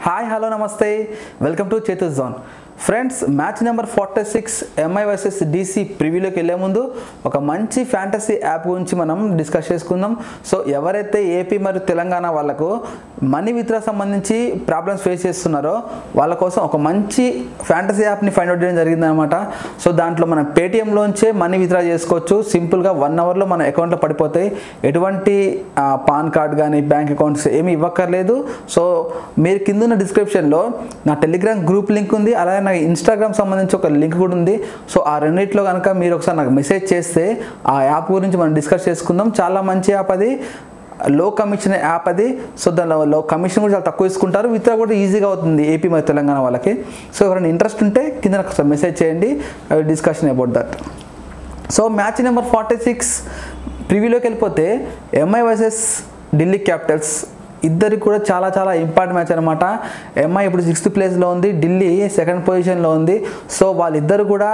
Hi, hello, namaste. Welcome to Chetu's Zone. Friends match number 46 M I versus D C ప్రివ్యూలోకి వెళ్ళే ముందు ఒక మంచి ఫ్యాంటసీ యాప్ గురించి మనం డిస్కస్ చేసుకుందాం. సో ఎవరైతే ఏపీ మరియు తెలంగాణ వాళ్ళకు మనీ విత్డ్రా సంబంధించి ప్రాబ్లమ్స్ ఫేస్ చేస్తున్నారో వాళ్ళ కోసం ఒక మంచి ఫ్యాంటసీ యాప్ని ఫైండ్ అవుట్ చేయడం జరిగిందనమాట. సో దాంట్లో మనం పేటిఎంలోంచే మనీ విత్డ్రా చేసుకోవచ్చు. సింపుల్గా 1 అవర్లో మన అకౌంట్లో పడిపోతాయి. ఎటువంటి పాన్ కార్డ్ కానీ బ్యాంక్ అకౌంట్స్ ఏమీ ఇవ్వక్కర్లేదు. సో మీరు కింద ఉన్న డిస్క్రిప్షన్లో నా టెలిగ్రామ్ గ్రూప్ లింక్ ఉంది, అలాగే నాకు ఇన్స్టాగ్రామ్ సంబంధించి ఒక లింక్ కూడా ఉంది. సో ఆ రెండింటిలో కనుక మీరు ఒకసారి నాకు మెసేజ్ చేస్తే ఆ యాప్ గురించి మనం డిస్కస్ చేసుకుందాం. చాలా మంచి యాప్ అది, లో కమిషన్ యాప్ అది. సో దానిలో కమిషన్ కూడా చాలా తక్కువ తీసుకుంటారు, విత్డ్రా కూడా ఈజీగా అవుతుంది ఏపీ మరియు తెలంగాణ వాళ్ళకి. సో ఎవరైనా ఇంట్రెస్ట్ ఉంటే కింద నాకు ఒకసారి మెసేజ్ చేయండి, discussion about that. So match number 46 ప్రివ్యూలోకి వెళ్ళిపోతే ఎంఐ వర్సెస్ ఢిల్లీ క్యాపిటల్స్ ఇద్దరికి కూడా చాలా చాలా ఇంపార్టెంట్ మ్యాచ్ అనమాట. ఎంఐ ఇప్పుడు 6th ప్లేస్లో ఉంది, ఢిల్లీ 2nd పొజిషన్లో ఉంది. సో వాళ్ళిద్దరు కూడా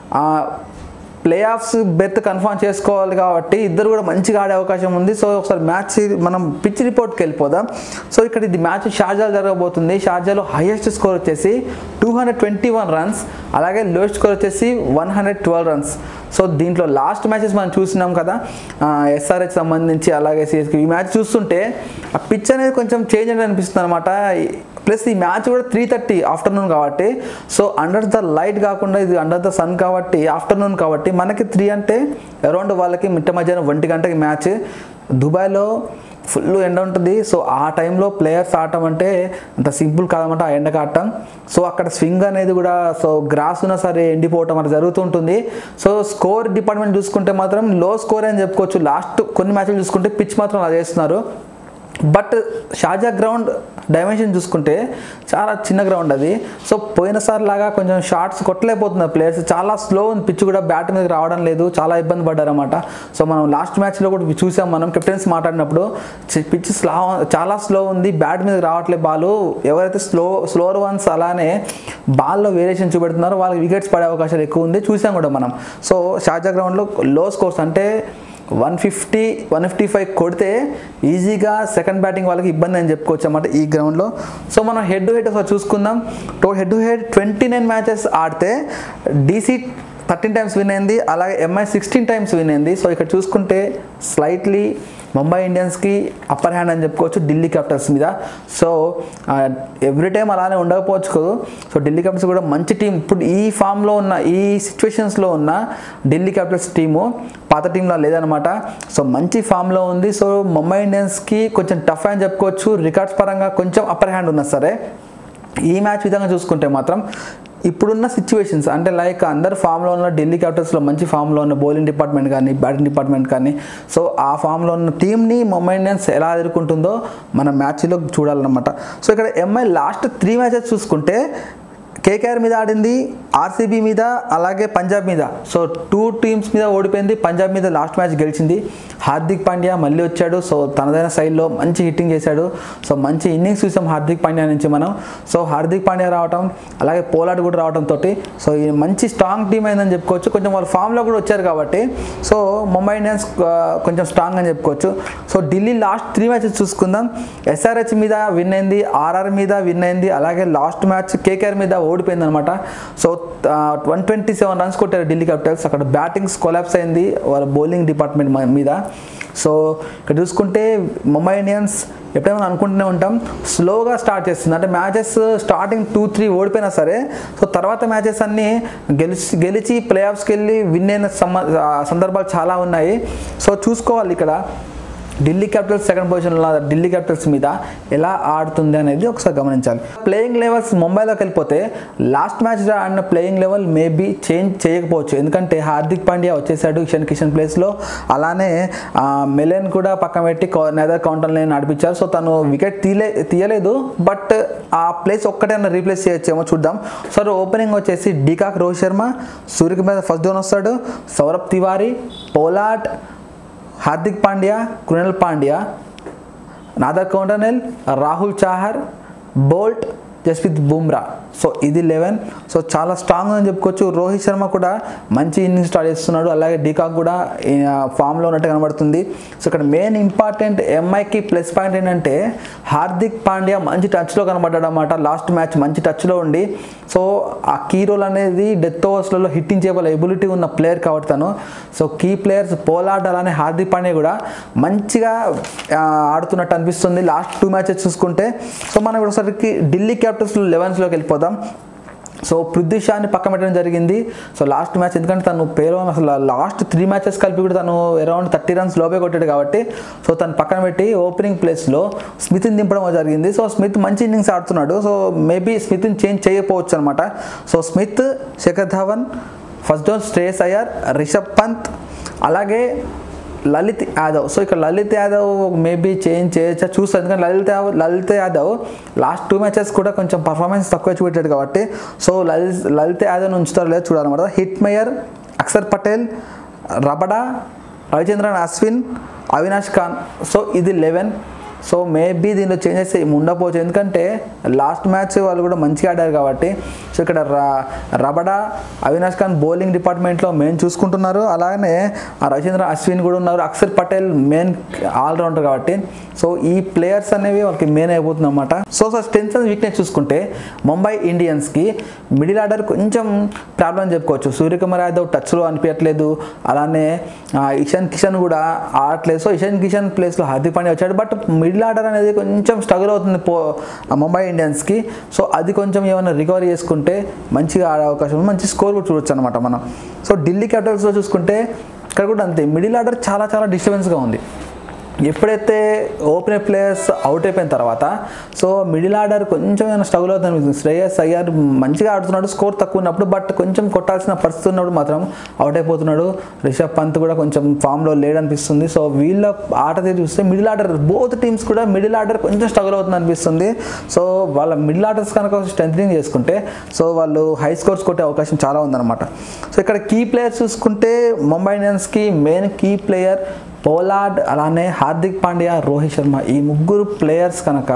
ప్లే ఆఫ్స్ బెర్త్ కన్ఫర్మ్ చేసుకోవాలి కాబట్టి ఇద్దరు కూడా మంచిగా ఆడే అవకాశం ఉంది. సో ఒకసారి మ్యాచ్ మనం పిచ్ రిపోర్ట్కి వెళ్ళిపోదాం. సో ఇక్కడ ఇది మ్యాచ్ షార్జాలో జరగబోతుంది. షార్జాలో హైయెస్ట్ స్కోర్ వచ్చేసి 221 రన్స్, అలాగే లోయెస్ట్ స్కోర్ వచ్చేసి 112 రన్స్. సో దీంట్లో లాస్ట్ మ్యాచెస్ మనం చూసినాం కదా, ఎస్ఆర్హెచ్ సంబంధించి అలాగే సిఎస్కే. ఈ మ్యాచ్ చూస్తుంటే ఆ పిచ్ అనేది కొంచెం చేంజ్ అనేది అనిపిస్తుంది అనమాట. ప్లస్ ఈ మ్యాచ్ కూడా 3:30 ఆఫ్టర్నూన్ కాబట్టి, సో అండర్ ద లైట్ కాకుండా ఇది అండర్ ద సన్ కాబట్టి ఆఫ్టర్నూన్ కాబట్టి మనకి 3 అంటే అరౌండ్ వాళ్ళకి మిట్ట మధ్యాహ్నం 1 గంటకి మ్యాచ్. దుబాయ్లో ఫుల్ ఎండ ఉంటుంది. సో ఆ టైంలో ప్లేయర్స్ ఆడటం అంటే అంత సింపుల్ కాదన్నమాట, ఆ ఎండకు ఆడటం. సో అక్కడ స్వింగ్ అనేది కూడా సో గ్రాస్ ఉన్నా సరే ఎండిపోవటం అలా జరుగుతుంటుంది. సో స్కోర్ డిపార్ట్మెంట్ చూసుకుంటే మాత్రం లో స్కోర్ అని చెప్పుకోవచ్చు. లాస్ట్ కొన్ని మ్యాచ్లు చూసుకుంటే పిచ్ మాత్రం అలా చేస్తున్నారు. బట్ షార్జా గ్రౌండ్ డైమెన్షన్ చూసుకుంటే చాలా చిన్న గ్రౌండ్ అది. సో పోయినసారి లాగా కొంచెం షార్ట్స్ కొట్టలేకపోతున్నారు ప్లేయర్స్. చాలా స్లో ఉంది పిచ్ కూడా, బ్యాట్ మీద రావడం లేదు, చాలా ఇబ్బంది పడ్డారన్నమాట. సో మనం లాస్ట్ మ్యాచ్లో కూడా చూసాం, మనం కెప్టెన్స్ మాట్లాడినప్పుడు పిచ్ చాలా స్లో ఉంది, బ్యాట్ మీద రావట్లేదు బాల్. ఎవరైతే స్లోవర్ వన్స్ అలానే బాల్లో వేరియేషన్ చూపెడుతున్నారో వాళ్ళకి వికెట్స్ పడే అవకాశాలు ఎక్కువ ఉంది, చూసాం కూడా మనం. సో షార్జా గ్రౌండ్లో లో స్కోర్స్ అంటే 150, 155 కొడితే ఈజీగా సెకండ్ బ్యాటింగ్ వాళ్ళకి ఇబ్బంది అని చెప్పుకోవచ్చు అన్నమాట ఈ గ్రౌండ్లో. సో మనం హెడ్ టు హెడ్ ఒకసారి చూసుకుందాం. హెడ్ టు హెడ్ 29 మ్యాచెస్ ఆడితే డీసీ 13 టైమ్స్ విన్ అయింది, అలాగే ఎంఐ 16 టైమ్స్ విన్ అయింది. సో ఇక్కడ చూసుకుంటే స్లైట్లీ ముంబై ఇండియన్స్కి అప్పర్ హ్యాండ్ అని చెప్పుకోవచ్చు ఢిల్లీ క్యాపిటల్స్ మీద. సో ఎవ్రీ టైం అలానే ఉండకపోవచ్చు కదా. సో ఢిల్లీ క్యాపిటల్స్ కూడా మంచి టీం. ఇప్పుడు ఈ ఫామ్లో ఉన్న ఈ సిచ్యువేషన్స్లో ఉన్న ఢిల్లీ క్యాపిటల్స్ టీము పాత టీంలో లేదనమాట. సో మంచి ఫామ్లో ఉంది. సో ముంబై ఇండియన్స్కి కొంచెం టఫ్ అని చెప్పుకోవచ్చు, రికార్డ్స్ పరంగా కొంచెం అప్పర్ హ్యాండ్ ఉన్నా సరే. ఈ మ్యాచ్ విధంగా చూసుకుంటే మాత్రం ఇప్పుడున్న సిచ్యువేషన్స్ అంటే లైక్ అందరు ఫామ్లో ఉన్న ఢిల్లీ క్యాపిటల్స్లో మంచి ఫామ్లో ఉన్న బౌలింగ్ డిపార్ట్మెంట్ కానీ బ్యాటింగ్ డిపార్ట్మెంట్ కానీ, సో ఆ ఫామ్లో ఉన్న టీంని ముంబై ఇండియన్స్ ఎలా ఎదుర్కొంటుందో మనం మ్యాచ్లో చూడాలన్నమాట. సో ఇక్కడ ఎంఐ లాస్ట్ 3 మ్యాచెస్ చూసుకుంటే కేకేఆర్ మీద ఆడింది, ఆర్సీబీ మీద, అలాగే పంజాబ్ మీద. సో 2 టీమ్స్ మీద ఓడిపోయింది, పంజాబ్ మీద లాస్ట్ మ్యాచ్ గెలిచింది. హార్దిక్ పాండ్యా మళ్ళీ వచ్చాడు. సో తనదైన స్టైల్లో మంచి హిట్టింగ్ చేశాడు. సో మంచి ఇన్నింగ్స్ చూసాం హార్దిక్ పాండ్యా నుంచి మనం. సో హార్దిక్ పాండ్యా రావటం, అలాగే పోలార్డ్ కూడా రావడంతో సో ఈ మంచి స్ట్రాంగ్ టీం అయిందని చెప్పుకోవచ్చు. కొంచెం వాళ్ళు ఫామ్లో కూడా వచ్చారు కాబట్టి సో ముంబై ఇండియన్స్ కొంచెం స్ట్రాంగ్ అని చెప్పుకోవచ్చు. సో ఢిల్లీ లాస్ట్ 3 మ్యాచెస్ చూసుకుందాం. ఎస్ఆర్హెచ్ మీద విన్ అయింది, ఆర్ఆర్ మీద విన్ అయింది, అలాగే లాస్ట్ మ్యాచ్ కేకేఆర్ మీద ఓడిపోయింది అనమాట. సో 127 రన్స్ కొట్టారు ఢిల్లీ క్యాపిటల్స్. అక్కడ బ్యాటింగ్స్ కొలాప్స్ అయింది వాళ్ళ బౌలింగ్ డిపార్ట్మెంట్ మీద. సో ఇక్కడ చూసుకుంటే ముంబై ఇండియన్స్ ఎప్పుడైనా అనుకుంటూనే ఉంటాం స్లోగా స్టార్ట్ చేస్తుంది. అంటే మ్యాచెస్ స్టార్టింగ్ 2-3 ఓడిపోయినా సరే సో తర్వాత మ్యాచెస్ అన్నీ గెలిచి ప్లే ఆఫ్స్కి వెళ్ళి విన్ అయిన సందర్భాలు చాలా ఉన్నాయి. సో చూసుకోవాలి ఇక్కడ ఢిల్లీ క్యాపిటల్స్ 2nd పొజిషన్లో ఢిల్లీ క్యాపిటల్స్ మీద ఎలా ఆడుతుంది అనేది ఒకసారి గమనించాలి. ప్లేయింగ్ లెవెల్స్ ముంబైలోకి వెళ్ళిపోతే లాస్ట్ మ్యాచ్ ఆడిన ప్లేయింగ్ లెవెల్ మేబీ చేంజ్ చేయకపోవచ్చు, ఎందుకంటే హార్దిక్ పాండ్యా వచ్చేసాడు ఇషాన్ కిషన్ ప్లేస్లో, అలానే మెలెన్ కూడా పక్కన పెట్టి నెదర్ కౌంటర్ లైన్ నడిపించారు. సో తను వికెట్ తీయలేదు, బట్ ఆ ప్లేస్ ఒక్కటైనా రీప్లేస్ చేయొచ్చేమో చూద్దాం. సో ఓపెనింగ్ వచ్చేసి de Kock, Rohit Sharma, Suryakumar first down వస్తాడు, Saurabh Tiwary, Pollard, Hardik Pandya, Krunal Pandya, Nathan Coulter Nile, Rahul Chahar, Boult, Jasprit Bumrah. So ఇది 11. సో చాలా స్ట్రాంగ్ అని చెప్పుకోవచ్చు. రోహిత్ శర్మ కూడా మంచి ఇన్నింగ్స్ స్టార్ట్ చేస్తున్నాడు. అలాగే డికాక్ కూడా ఫామ్లో ఉన్నట్టు కనబడుతుంది. సో ఇక్కడ మెయిన్ ఇంపార్టెంట్ ఎంఐకి ప్లస్ పాయింట్ ఏంటంటే హార్దిక్ పాండ్యా మంచి టచ్లో కనబడ్డాడు అన్నమాట. లాస్ట్ మ్యాచ్ మంచి టచ్లో ఉండి సో ఆ కీ రోల్ అనేది డెత్ ఓవర్స్లలో హిట్టింగ్ చేయగల ఎబిలిటీ ఉన్న ప్లేయర్ కాబట్టి తను. సో కీ ప్లేయర్స్ పోలార్డ్ అలానే హార్దిక్ పాండ్యా కూడా మంచిగా ఆడుతున్నట్టు అనిపిస్తుంది లాస్ట్ 2 మ్యాచెస్ చూసుకుంటే. సో మనం ఒకసారికి ఢిల్లీ క్యాపిటల్స్ 11స్లోకి వెళ్ళిపోదాం. సో పృథ్వీ షాని పక్కన పెట్టడం జరిగింది. సో లాస్ట్ మ్యాచ్ ఎందుకంటే తను పేరు అసలు లాస్ట్ 3 మ్యాచెస్ కలిపి కూడా తను అరౌండ్ 30 రన్స్ లోపే కొట్టాడు కాబట్టి సో తను పక్కన పెట్టి ఓపెనింగ్ ప్లేస్లో స్మిత్ని దింపడం జరిగింది. సో స్మిత్ మంచి ఇన్నింగ్స్ ఆడుతున్నాడు. సో మేబీ స్మిత్ని చేంజ్ చేయకపోవచ్చు అనమాట. So Smith, Shikhar Dhawan, first down Shreyas Iyer, Rishabh Pant, అలాగే లలిత్ యాదవ్. సో ఇక్కడ లలిత్ యాదవ్ మేబీ చేంజ్ చేయొచ్చా చూస్తాను, ఎందుకంటే లలిత్ యాదవ్ లాస్ట్ 2 మ్యాచెస్ కూడా కొంచెం పర్ఫార్మెన్స్ తక్కువ చూపెట్టాడు కాబట్టి సో లలిత్ యాదవ్ ఉంచుతారో లేదో చూడాలన్నమాట. Hetmyer, Axar Patel, Rabada, Ravichandran Ashwin, Avinash Khan. So ఇది 11. సో మేబీ దీనిలో చేంజెస్ ఉండకపోవచ్చు, ఎందుకంటే లాస్ట్ మ్యాచ్ వాళ్ళు కూడా మంచిగా ఆడారు కాబట్టి. సో ఇక్కడ రబడా, అవినాష్ ఖాన్ బౌలింగ్ డిపార్ట్మెంట్లో మెయిన్ చూసుకుంటున్నారు. అలాగే రవిచంద్ర అశ్విన్ కూడా ఉన్నారు. అక్షర్ పటేల్ మెయిన్ ఆల్రౌండర్ కాబట్టి సో ఈ ప్లేయర్స్ అనేవి వాళ్ళకి మెయిన్ అయిపోతుంది అనమాట. సో స్ట్రెంగ్త్ అండ్ వీక్నెస్ చూసుకుంటే ముంబై ఇండియన్స్కి మిడిల్ ఆర్డర్ కొంచెం ప్రాబ్లం చెప్పుకోవచ్చు. సూర్యకుమార్ యాదవ్ టచ్లో అనిపించట్లేదు, అలానే ఇషాన్ కిషన్ కూడా ఆడట్లేదు. సో ఇషాన్ కిషన్ ప్లేస్లో హార్దిక్ పాండ్యా వచ్చాడు. బట్ మిడిల్ ఆర్డర్ అనేది కొంచెం స్ట్రగుల్ అవుతుంది ముంబై ఇండియన్స్కి. సో అది కొంచెం ఏమైనా రికవరీ చేసుకుంటే మంచిగా ఆడే అవకాశం ఉంది, మంచి స్కోర్ కూడా చూడొచ్చు అనమాట మనం. సో ఢిల్లీ క్యాపిటల్స్లో చూసుకుంటే ఇక్కడ కూడా అంతే, మిడిల్ ఆర్డర్ చాలా చాలా డిస్టర్బెన్స్గా ఉంది. ఎప్పుడైతే ఓపెనర్ ప్లేయర్స్ అవుట్ అయిపోయిన తర్వాత సో మిడిల్ ఆర్డర్ కొంచెం ఏమైనా స్ట్రగుల్ అవుతుంది. శ్రేయస్ అయ్యర్ మంచిగా ఆడుతున్నాడు స్కోర్ తక్కువ ఉన్నప్పుడు, బట్ కొంచెం కొట్టాల్సిన పరిస్థితి ఉన్నప్పుడు మాత్రం అవుట్ అయిపోతున్నాడు. రిషబ్ పంత్ కూడా కొంచెం ఫామ్లో లేడనిపిస్తుంది. సో వీళ్ళ ఆట తీరు చూస్తే మిడిల్ ఆర్డర్ బోత్ టీమ్స్ కూడా మిడిల్ ఆర్డర్ కొంచెం స్ట్రగుల్ అవుతుంది అనిపిస్తుంది. సో వాళ్ళ మిడిల్ ఆర్డర్స్ కనుక స్ట్రెంథనింగ్ చేసుకుంటే సో వాళ్ళు హై స్కోర్స్ కొట్టే అవకాశం చాలా ఉందన్నమాట. సో ఇక్కడ కీ ప్లేయర్స్ చూసుకుంటే ముంబై ఇండియన్స్కి మెయిన్ కీ ప్లేయర్ పోలార్డ్, అలానే హార్దిక్ పాండ్యా, రోహిత్ శర్మ. ఈ ముగ్గురు ప్లేయర్స్ కనుక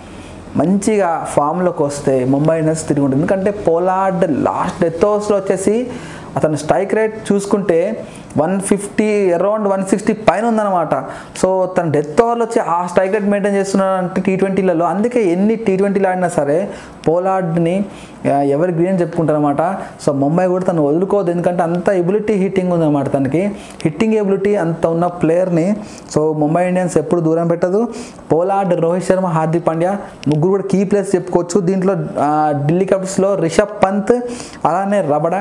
మంచిగా ఫామ్లోకి వస్తే ముంబై ఇండియన్స్ తిరిగి ఉంటుంది. ఎందుకంటే పోలార్డ్ లాస్ట్ డెత్ ఓవర్స్లో వచ్చేసి అతను స్ట్రైక్ రేట్ చూసుకుంటే 150 అరౌండ్ 160 పైన ఉందన్నమాట. సో తన డెత్ ఓవర్లో వచ్చి ఆ స్ట్రైక్ రేట్ మెయింటైన్ చేస్తున్నాడంటే T20లలో. అందుకే ఎన్ని T20లు ఆడినా సరే పోలార్డ్ని ఎవరి గ్రీన్ చెప్పుకుంటారనమాట. సో ముంబై కూడా తను వదులుకోవద్దు, ఎందుకంటే అంత ఎబిలిటీ హిట్టింగ్ ఉందన్నమాట. తనకి హిట్టింగ్ ఎబిలిటీ అంత ఉన్న ప్లేయర్ని సో ముంబై ఇండియన్స్ ఎప్పుడు దూరం పెట్టదు. పోలార్డ్, రోహిత్ శర్మ, హార్దిక్ పాండ్యా ముగ్గురు కూడా కీ ప్లేయర్స్ చెప్పుకోవచ్చు. దీంట్లో ఢిల్లీ క్యాపిటల్స్లో రిషబ్ పంత్, అలానే రబడా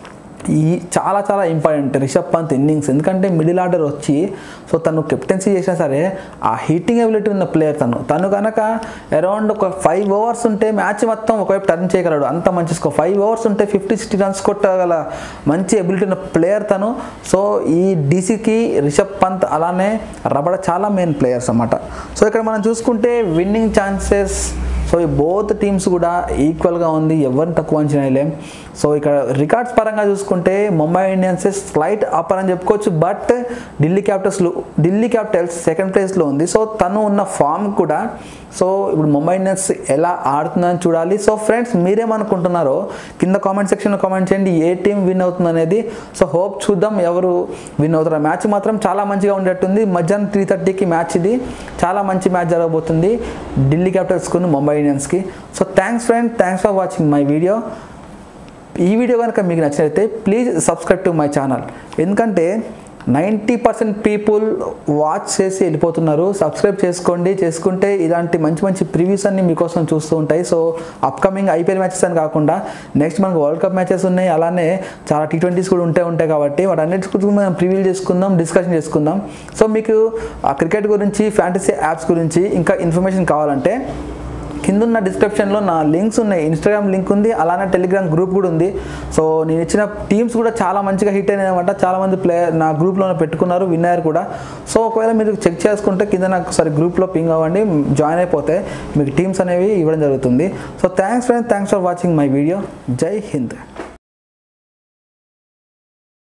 ఈ చాలా చాలా ఇంపార్టెంట్ రిషబ్ పంత్ ఇన్నింగ్స్. ఎందుకంటే మిడిల్ ఆర్డర్ వచ్చి సో తను కెప్టెన్సీ చేసినా సరే ఆ హీటింగ్ ఎబిలిటీ ఉన్న ప్లేయర్ తను కనుక అరౌండ్ ఒక 5 ఓవర్స్ ఉంటే మ్యాచ్ మొత్తం ఒకవైపు టర్న్ చేయగలడు. అంత మంచి స్కోర్ 5 ఓవర్స్ ఉంటే 50-60 రన్స్ కొట్టగల మంచి ఎబిలిటీ ఉన్న ప్లేయర్ తను. సో ఈ డీసీకి రిషబ్ పంత్ అలానే రబడ చాలా మెయిన్ ప్లేయర్స్ అన్నమాట. సో ఇక్కడ మనం చూసుకుంటే విన్నింగ్ ఛాన్సెస్ సో ఈ బోత్ టీమ్స్ కూడా ఈక్వల్గా ఉంది, ఎవరిని తక్కువ అంచనా వేయలేం. సో ఇక్కడ రికార్డ్స్ పరంగా చూసుకుంటే ముంబై ఇండియన్స్ స్లైట్ అప్పర్ అని చెప్పుకోవచ్చు. బట్ ఢిల్లీ క్యాపిటల్స్ సెకండ్ ప్లేస్లో ఉంది. సో తను ఉన్న ఫామ్ కూడా సో ఇప్పుడు ముంబై ఇండియన్స్ ఎలా ఆడుతుందని చూడాలి. సో ఫ్రెండ్స్ మీరేమనుకుంటున్నారో కింద కామెంట్ సెక్షన్లో కామెంట్ చేయండి, ఏ టీం విన్ అవుతుంది అనేది. సో హోప్ చూద్దాం ఎవరు విన్ అవుతారు. మ్యాచ్ మాత్రం చాలా మంచిగా ఉండేట్టుంది. మధ్యాహ్నం 3:30కి మ్యాచ్ ఇది, చాలా మంచి మ్యాచ్ జరగబోతుంది ఢిల్లీ క్యాపిటల్స్కు ముంబై ఇండియన్స్కి. So thanks friend, thanks for watching my video. ఈ వీడియో కనుక మీకు నచ్చినట్లయితే please subscribe to my channel, ఎందుకంటే 90% పీపుల్ వాచ్ చేసి వెళ్ళిపోతున్నారు. సబ్స్క్రైబ్ చేసుకుంటే ఇలాంటి మంచి మంచి ప్రివ్యూస్ అన్ని మీకోసం చూస్తూ ఉంటాయి. సో అప్కమింగ్ ఐపీఎల్ మ్యాచెస్ అని కాకుండా నెక్స్ట్ మనకు వరల్డ్ కప్ మ్యాచెస్ ఉన్నాయి, అలానే చాలా T20s కూడా ఉంటాయి కాబట్టి వాటన్నిటి గురించి మనం ప్రివ్యూ చేసుకుందాం, డిస్కషన్ చేసుకుందాం. సో మీకు ఆ క్రికెట్ గురించి, ఫ్యాంటసీ యాప్స్ గురించి ఇంకా ఇన్ఫర్మేషన్ కావాలంటే కిందున్న డిస్క్రిప్షన్లో నా లింక్స్ ఉన్నాయి. ఇన్స్టాగ్రామ్ లింక్ ఉంది, అలానే టెలిగ్రామ్ గ్రూప్ కూడా ఉంది. సో నేను ఇచ్చిన టీమ్స్ కూడా చాలా మంచిగా హిట్ అయినాయి అనమాట. చాలామంది ప్లేయర్ నా గ్రూప్లోనే పెట్టుకున్నారు, విన్నర్ కూడా. సో ఒకవేళ మీరు చెక్ చేసుకుంటే కింద నాకు ఒకసారి గ్రూప్లో పింగ్ అవ్వండి, జాయిన్ అయిపోతే మీకు టీమ్స్ అనేవి ఇవ్వడం జరుగుతుంది. So thanks friends, thanks for watching my video. Jai Hind.